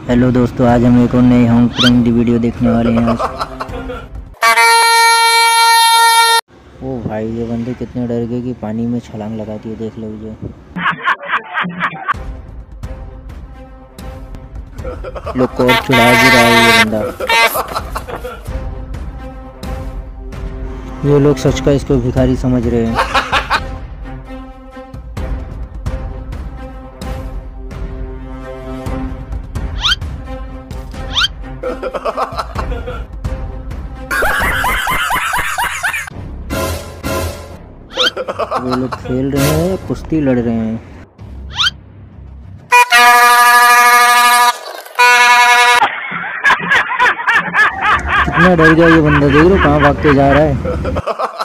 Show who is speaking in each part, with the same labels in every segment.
Speaker 1: Hello दोस्तों, आज हम एक और नए होम प्रैंक वीडियो देखने वाले हैं। आज ओ भाई, ये बंदे कितने डर गए कि पानी में छलांग लगा दिए। देख लो ये लोग को और चुरा भी रहा है ये बंदा। ये लोग सच का इसको भिखारी समझ रहे हैं। वो लोग खेल रहे हैं, कुश्ती लड़ रहे हैं। कितना डर गया ये बंदा, देख लो कहाँ भाग के जा रहा है।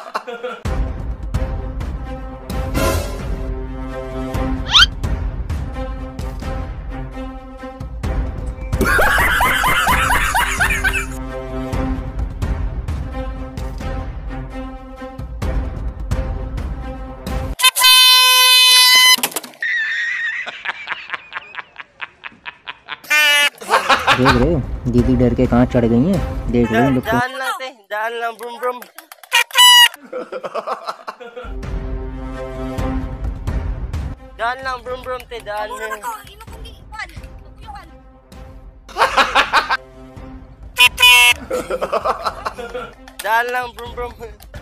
Speaker 1: देख रहे हो दीदी डर के कहाँ चढ़ गई हैं। देख लो लोग
Speaker 2: डालना ब्रुम ब्रुम। डालना ब्रुम ब्रुम ते डालना। डालना ब्रुम ब्रुम।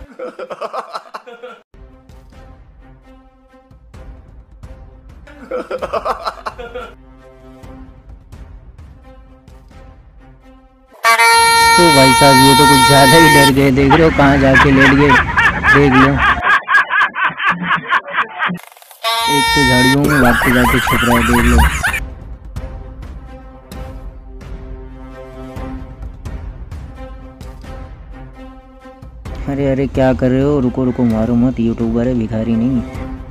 Speaker 1: तो भाई साहब, ये तो कुछ ज्यादा ही डर गए। देख रहे हो कहाँ जाके लेट गए। देख लो, एक तो झाड़ियों में भागते जाके छुप रहा है। देख लो, अरे अरे क्या कर रहे हो। रुको रुको, मारो मत, यूट्यूबर है, भिखारी नहीं।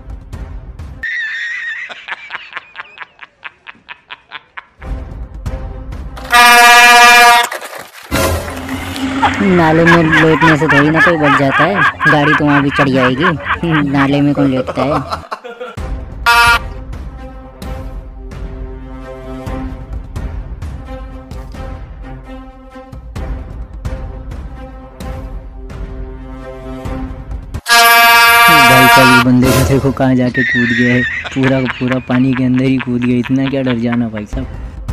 Speaker 1: नाले में लेटने से थोड़ी ना कोई बच जाता है। गाड़ी तो वहाँ भी चढ़ जाएगी। नाले में कौन लेटता है। भाई साहब, बंदे को देखो कहाँ जाके कूद गया है। पूरा पूरा पानी के अंदर ही कूद गया। इतना क्या डर जाना भाई साहब।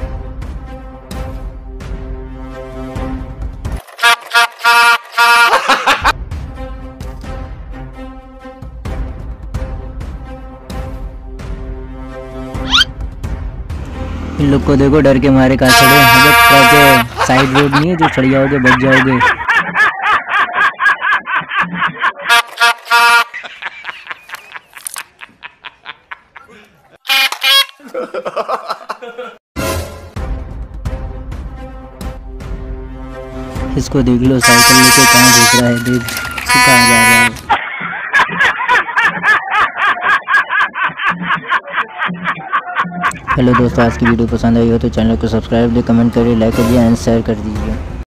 Speaker 1: इन लोग को देखो डर के मारे कहाँ चढ़े। अगर साइड रोड नहीं है जो चढ़ जाओगे, बच जाओगे। इसको देख लो, साइकिल लेके कहाँ घुस रहा है। देख कहाँ जा रहा है। हेलो दोस्तों, आज की वीडियो पसंद आई हो तो चैनल को सब्सक्राइब करें, कमेंट करिए, लाइक करिए एंड शेयर कर दीजिए।